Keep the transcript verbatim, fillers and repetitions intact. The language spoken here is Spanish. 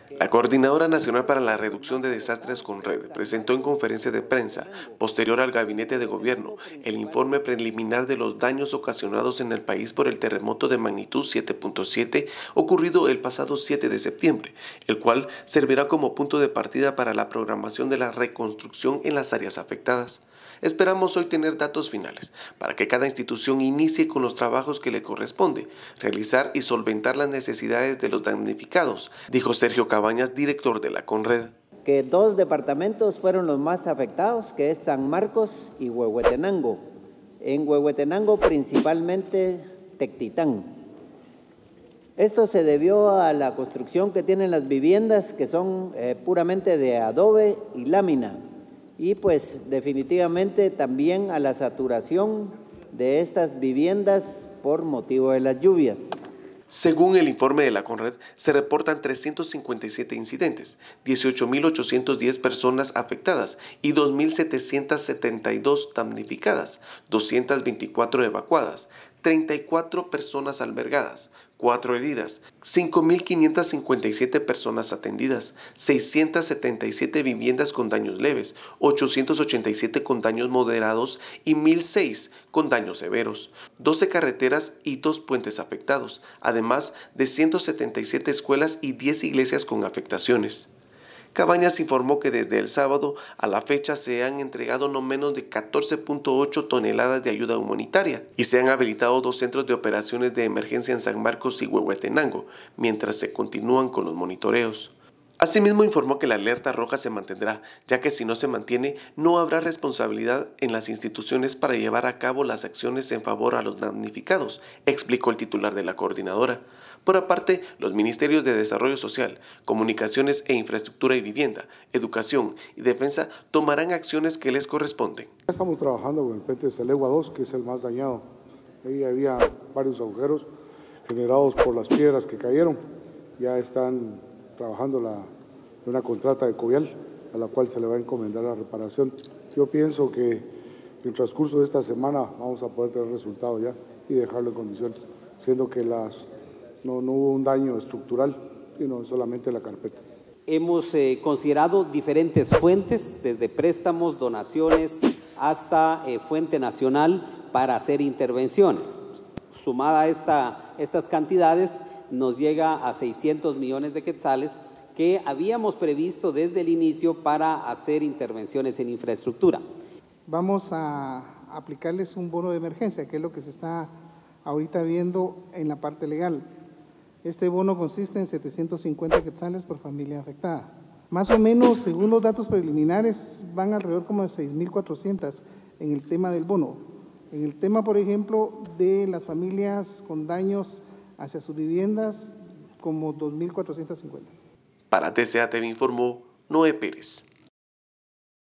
La Coordinadora Nacional para la Reducción de Desastres CONRED presentó en conferencia de prensa, posterior al Gabinete de Gobierno, el informe preliminar de los daños ocasionados en el país por el terremoto de magnitud siete punto siete ocurrido el pasado siete de septiembre, el cual servirá como punto de partida para la programación de la reconstrucción en las áreas afectadas. Esperamos hoy tener datos finales para que cada institución inicie con los trabajos que le corresponde, realizar y solventar las necesidades de los damnificados, dijo Sergio Cabañas, director de la CONRED. Que dos departamentos fueron los más afectados, que es San Marcos y Huehuetenango. En Huehuetenango principalmente Tectitán. Esto se debió a la construcción que tienen las viviendas, que son eh, puramente de adobe y lámina. Y pues definitivamente también a la saturación de estas viviendas por motivo de las lluvias. Según el informe de la CONRED, se reportan trescientos cincuenta y siete incidentes, dieciocho mil ochocientas diez personas afectadas y dos mil setecientas setenta y dos damnificadas, doscientas veinticuatro evacuadas, treinta y cuatro personas albergadas, cuatro heridas, cinco mil quinientas cincuenta y siete personas atendidas, seiscientas setenta y siete viviendas con daños leves, ochocientos ochenta y siete con daños moderados y mil seis con daños severos, doce carreteras y dos puentes afectados, además de ciento setenta y siete escuelas y diez iglesias con afectaciones. Cabañas informó que desde el sábado a la fecha se han entregado no menos de catorce punto ocho toneladas de ayuda humanitaria y se han habilitado dos centros de operaciones de emergencia en San Marcos y Huehuetenango, mientras se continúan con los monitoreos. Asimismo informó que la alerta roja se mantendrá, ya que si no se mantiene, no habrá responsabilidad en las instituciones para llevar a cabo las acciones en favor a los damnificados, explicó el titular de la coordinadora. Por aparte, los ministerios de Desarrollo Social, Comunicaciones e Infraestructura y Vivienda, Educación y Defensa tomarán acciones que les corresponden. Estamos trabajando con el puente de Salegua dos, que es el más dañado. Ahí había varios agujeros generados por las piedras que cayeron. Ya están trabajando la, una contrata de Covial, a la cual se le va a encomendar la reparación. Yo pienso que en el transcurso de esta semana vamos a poder tener resultados ya y dejarlo en condiciones, siendo que las... No, no hubo un daño estructural, sino solamente la carpeta. Hemos eh, considerado diferentes fuentes, desde préstamos, donaciones, hasta eh, fuente nacional para hacer intervenciones. Sumada a esta, estas cantidades, nos llega a seiscientos millones de quetzales que habíamos previsto desde el inicio para hacer intervenciones en infraestructura. Vamos a aplicarles un bono de emergencia, que es lo que se está ahorita viendo en la parte legal. Este bono consiste en setecientos cincuenta quetzales por familia afectada. Más o menos, según los datos preliminares, van alrededor como de seis mil cuatrocientos en el tema del bono. En el tema, por ejemplo, de las familias con daños hacia sus viviendas, como dos mil cuatrocientos cincuenta. Para T C A T V informó Noé Pérez.